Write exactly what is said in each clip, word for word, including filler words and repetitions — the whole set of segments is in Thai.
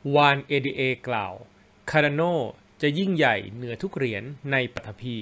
วาน เอ ดี เอ กล่าว Cardano จะยิ่งใหญ่เหนือทุกเหรียญในปฐพี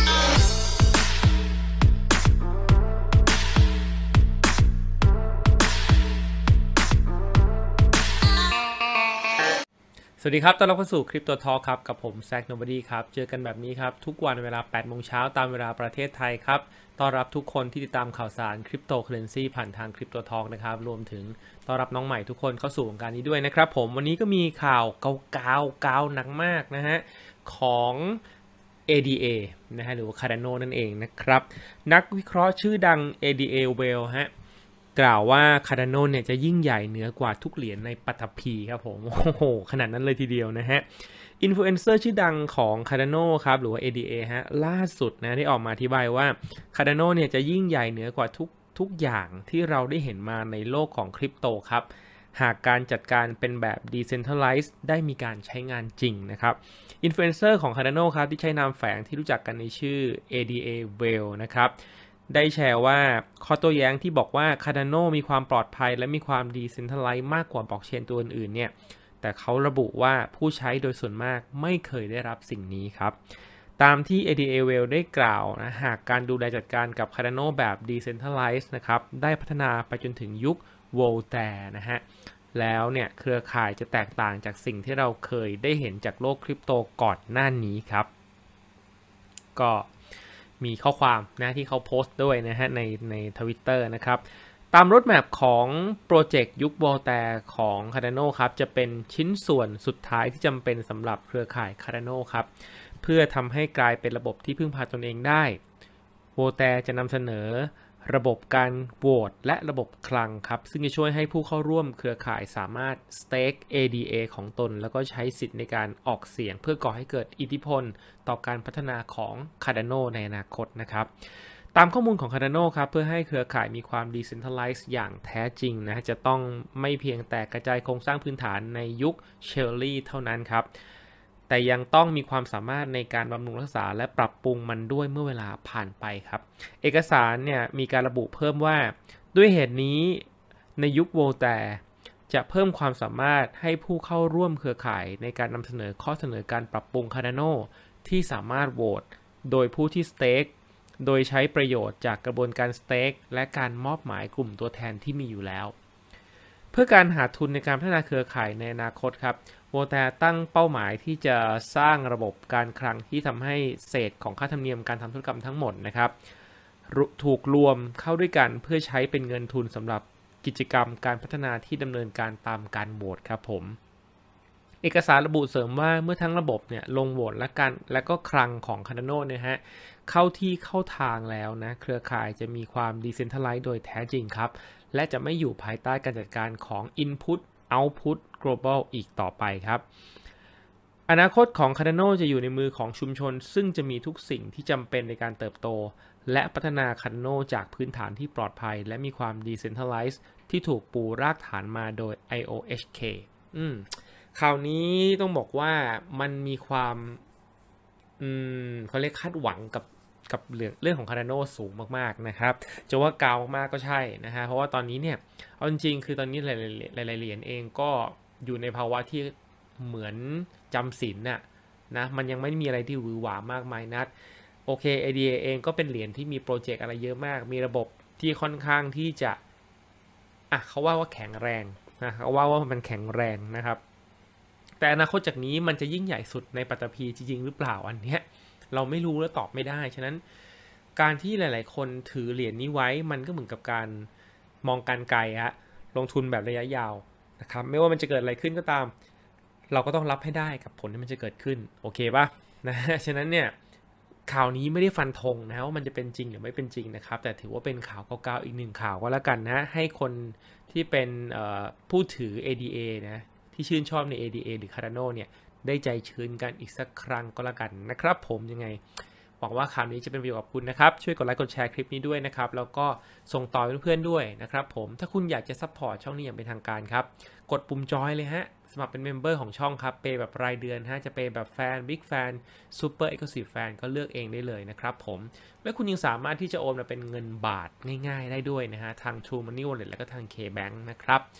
สวัสดีครับต้อนรับเข้าสู่คริปโตทอล์คครับกับผมแซคโนบอดี้ครับเจอกันแบบนี้ครับทุกวันเวลาแปดโมงเช้าตามเวลาประเทศไทยครับต้อนรับทุกคนที่ติดตามข่าวสารคริปโตเคอเรนซีผ่านทางคริปโตทอล์คนะครับรวมถึงต้อนรับน้องใหม่ทุกคนเข้าสู่วงการนี้ด้วยนะครับผมวันนี้ก็มีข่าวเกาๆเกาหนักมากนะฮะของ เอ ดี เอ นะฮะหรือว่า Cardano นั่นเองนะครับนักวิเคราะห์ชื่อดัง เอ ดี เอ Well ฮะกล่าวว่า Cardano เนี่ยจะยิ่งใหญ่เหนือกว่าทุกเหรียญในปฐพีครับผมโอ้โหขนาดนั้นเลยทีเดียวนะฮะอินฟลูเอนเซอร์ชื่อดังของ Cardano ครับหรือว่า เอ ดี เอ ฮะล่าสุดนะได้ออกมาอธิบายว่า Cardano เนี่ยจะยิ่งใหญ่เหนือกว่าทุกทุกอย่างที่เราได้เห็นมาในโลกของคริปโตครับหากการจัดการเป็นแบบ Decentralized ได้มีการใช้งานจริงนะครับอินฟลูเอนเซอร์ของ Cardano ครับที่ใช้นามแฝงที่รู้จักกันในชื่อ เอ ดี เอ Well นะครับได้แชร์ว่าข้อโต้แย้งที่บอกว่า Cardano มีความปลอดภัยและมีความ Decentralized มากกว่าบล็อกเชนตัวอื่นๆเนี่ยแต่เขาระบุว่าผู้ใช้โดยส่วนมากไม่เคยได้รับสิ่งนี้ครับตามที่ เอ ดี เอ Well ได้กล่าวนะหากการดูแลจัดการกับ Cardano แบบ Decentralized นะครับได้พัฒนาไปจนถึงยุค Voltaire นะฮะแล้วเนี่ยเครือข่ายจะแตกต่างจากสิ่งที่เราเคยได้เห็นจากโลกคริปโตก่อนหน้านี้ครับก็มีข้อความนะที่เขาโพสต์ด้วยนะฮะในใน Twitter นะครับตามรถแมพของโปรเจกต์ยุค Voltaire ของ Cardano ครับจะเป็นชิ้นส่วนสุดท้ายที่จำเป็นสำหรับเครือข่าย Cardano ครับเพื่อทำให้กลายเป็นระบบที่พึ่งพาตนเองได้ Voltaire จะนำเสนอระบบการโหวตและระบบคลังครับซึ่งจะช่วยให้ผู้เข้าร่วมเครือข่ายสามารถ stake เอ ดี เอ ของตนแล้วก็ใช้สิทธิ์ในการออกเสียงเพื่อก่อให้เกิดอิทธิพลต่อการพัฒนาของ Cardano ในอนาคตนะครับตามข้อมูลของ Cardano ครับเพื่อให้เครือข่ายมีความ decentralized อย่างแท้จริงนะจะต้องไม่เพียงแต่กระจายโครงสร้างพื้นฐานในยุค Shelley เท่านั้นครับแต่ยังต้องมีความสามารถในการบำรุงรักษาและปรับปรุงมันด้วยเมื่อเวลาผ่านไปครับเอกสารเนี่ยมีการระบุเพิ่มว่าด้วยเหตุนี้ในยุคโวลแตร์จะเพิ่มความสามารถให้ผู้เข้าร่วมเครือข่ายในการนำเสนอข้อเสนอการปรับปรุง Cardano ที่สามารถโหวตโดยผู้ที่สเต็กโดยใช้ประโยชน์จากกระบวนการสเต็กและการมอบหมายกลุ่มตัวแทนที่มีอยู่แล้วเพื่อการหาทุนในการพัฒนาเครือข่ายในอนาคตครับโวลแตร์ตั้งเป้าหมายที่จะสร้างระบบการคลังที่ทำให้เศษของค่าธรรมเนียมการทำธุรกรรมทั้งหมดนะครับถูกรวมเข้าด้วยกันเพื่อใช้เป็นเงินทุนสำหรับกิจกรรมการพัฒนาที่ดำเนินการตามการโหวตครับผมเอกสารระบุเสริมว่าเมื่อทั้งระบบเนี่ยลงโหวตและกันและก็คลังของ Cardano เนี่ยฮะเข้าที่เข้าทางแล้วนะเครือข่ายจะมีความ Decentralized โดยแท้จริงครับและจะไม่อยู่ภายใต้การจัดการของ Input Output Global อีกต่อไปครับอนาคตของ Cardano จะอยู่ในมือของชุมชนซึ่งจะมีทุกสิ่งที่จำเป็นในการเติบโตและพัฒนา Cardano จากพื้นฐานที่ปลอดภัยและมีความ Decentralized ที่ถูกปูรากฐานมาโดย ไอ โอ เอช เค อืมคราวนี้ต้องบอกว่ามันมีความอืมเขาเรียกคาดหวังกับกับเรื่องเรื่องของ Cardano สูงมากๆนะครับจะว่าเกามากก็ใช่นะฮะเพราะว่าตอนนี้เนี่ยเอาจริงๆคือตอนนี้หลายๆเหรียญเองก็อยู่ในภาวะที่เหมือนจำศีลน่ะนะมันยังไม่มีอะไรที่หวือหวามากมายนักโอเค เอ ดี เอ เองก็เป็นเหรียญที่มีโปรเจกต์อะไรเยอะมากมีระบบที่ค่อนข้างที่จะอ่ะเขาว่าว่าแข็งแรงนะเขาว่าว่ามันแข็งแรงนะครับแต่อนาคตจากนี้มันจะยิ่งใหญ่สุดในปฐพีจริงๆหรือเปล่าอันเนี้ยเราไม่รู้และตอบไม่ได้ฉะนั้นการที่หลายๆคนถือเหรียญนี้ไว้มันก็เหมือนกับการมองการไกลฮะลงทุนแบบระยะยาวนะครับไม่ว่ามันจะเกิดอะไรขึ้นก็ตามเราก็ต้องรับให้ได้กับผลที่มันจะเกิดขึ้นโอเคป่ะนะฉะนั้นเนี่ยข่าวนี้ไม่ได้ฟันธงนะว่ามันจะเป็นจริงหรือไม่เป็นจริงนะครับแต่ถือว่าเป็นข่าวเก่าๆอีกหนึ่งข่าวก็แล้วกันนะให้คนที่เป็นผู้ถือ เอ ดี เอ นะที่ชื่นชอบใน เอ ดี เอ หรือ Cardano เนี่ยได้ใจชื้นกันอีกสักครั้งก็แล้วกันนะครับผมยังไงหวังว่าข่าวนี้จะเป็นประโยชน์กับคุณนะครับช่วยกดไลค์กดแชร์คลิปนี้ด้วยนะครับแล้วก็ส่งต่อเพื่อนๆด้วยนะครับผมถ้าคุณอยากจะซัพพอร์ตช่องนี้อย่างเป็นทางการครับกดปุ่มจอยเลยฮะสมัครเป็นเมมเบอร์ของช่องครับเปย์แบบรายเดือนฮะจะเปย์แบบแฟนบิ๊กแฟนซูเปอร์เอ็กซ์คลูซีฟแฟนก็เลือกเองได้เลยนะครับผมและคุณยังสามารถที่จะโอนมาเป็นเงินบาทง่ายๆได้ด้วยนะฮะทาง True Money Wallet และก็ทาง K-Bank นะครับ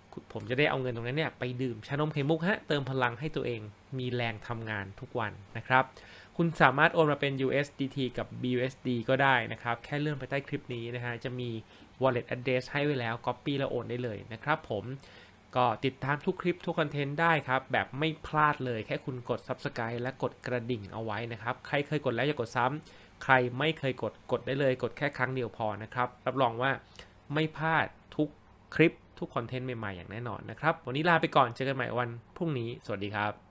ผมจะได้เอาเงินตรงนั้นเนี่ยไปดื่มชานมไข่มุกฮะเติมพลังให้ตัวเองมีแรงทำงานทุกวันนะครับคุณสามารถโอนมาเป็น ยู เอส ดี ที กับ บี ยู เอส ดี ก็ได้นะครับแค่เลื่อนไปใต้คลิปนี้นะฮะจะมี wallet address ให้ไว้แล้ว copy แล้วโอนได้เลยนะครับผมก็ติดตามทุกคลิปทุกคอนเทนต์ได้ครับแบบไม่พลาดเลยแค่คุณกด Subscribe และกดกระดิ่งเอาไว้นะครับใครเคยกดแล้วอย่ากดซ้ำใครไม่เคยกดกดได้เลยกดแค่ครั้งเดียวพอนะครับรับรองว่าไม่พลาดทุกคลิปทุกคอนเทนต์ใหม่ๆอย่างแน่นอนนะครับวันนี้ลาไปก่อนเจอกันใหม่วันพรุ่งนี้สวัสดีครับ